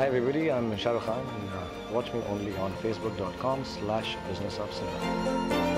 Hi everybody, I'm Shah Rukh Khan and watch me only on facebook.com/businessofcinema.